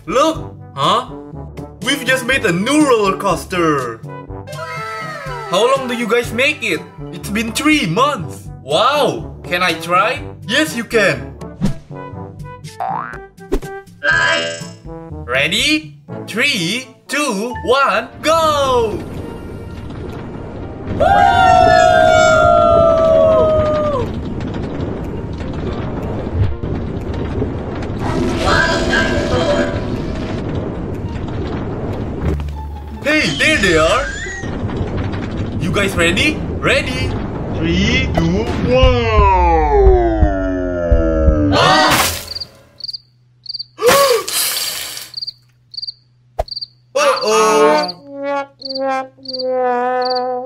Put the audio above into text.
Look! Huh? We've just made a new roller coaster! How long do you guys make it? It's been 3 months! Wow! Can I try? Yes, you can! Ready? 3, 2, 1, go! Hey, there they are! You guys ready? Ready? 3, 2, 1! Uh-oh!